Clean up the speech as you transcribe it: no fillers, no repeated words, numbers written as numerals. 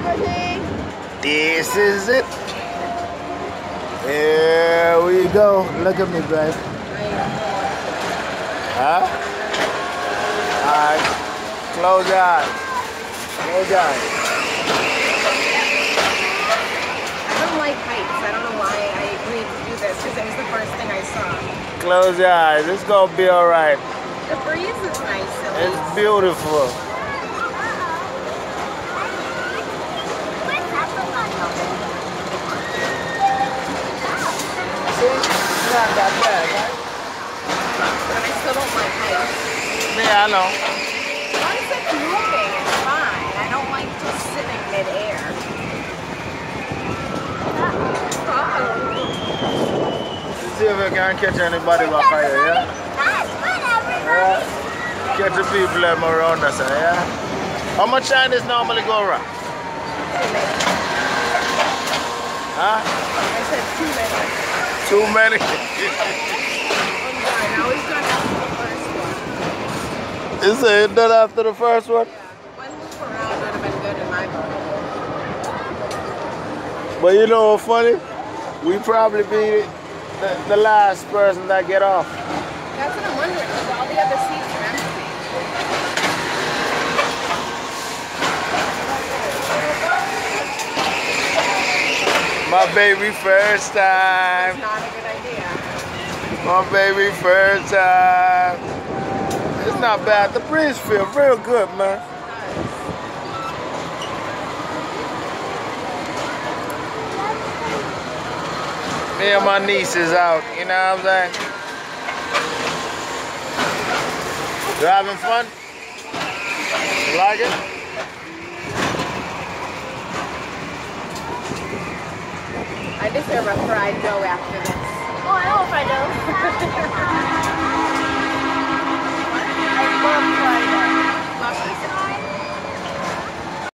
everything. This is it. Here we go. Look at me, babe. Huh? Alright. Close your eyes. Close your eyes. I don't like heights. I don't know why I agreed to do this because it was the first thing I saw. Close your eyes. It's gonna be alright. The breeze is nice. It's beautiful. See? It's not that bad, right? But I still don't like heights. Yeah, I know. As long as it's moving, it's fine. I don't like just sitting mid-air. Let's see if we can catch anybody back here, yeah? Yeah. Catch the people them around us, yeah? How much time does normally go around? Huh? I said too many. Too many? I'm done. I was done after the first one. Is it done after the first one? Yeah. One loop around would have been good in my book. But you know what's funny? We probably be the last person that get off. That's what I'm wondering, because all the other seats are empty. My baby first time. It's not a good idea. My baby first time. It's not bad. The breeze feels real good, man. Me and my niece is out, you know what I'm saying? You having fun? You like it? I deserve a fried dough after this. Oh, I know fried dough.